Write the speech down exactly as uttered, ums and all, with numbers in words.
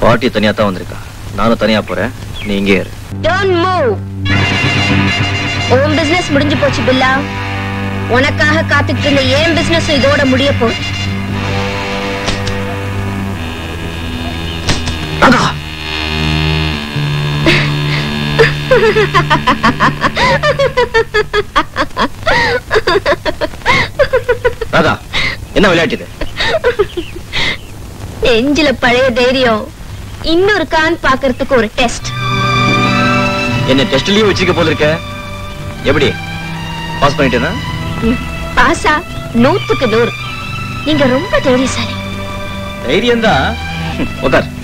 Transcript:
பாட்டி தனியா தான் வந்திருக்கா. நானும் தனியா போறேன், நீ இங்கே இரு. Don't move. உன் பிசினஸ் முடிஞ்சு போச்சு பில்லா. உனக்காக காத்துக்கிட்டு இருந்த ஏன் பிசினஸ் இதோட முடிய போகுது. ராதா, என்ன விளையாட்டு? நெஞ்சில பழைய தைரியம் இன்னொரு கான் பாக்குறதுக்கு ஒரு டெஸ்ட். என்ன டெஸ்ட்லயே வச்சிருக்க போல இருக்க. எப்படி பாஸ் பண்ணிட்டேனா? பாஸா? நூத்துக்கு நூறு. நீங்க ரொம்ப தைரியசாலி. தைரியம் தான். உட்கார்.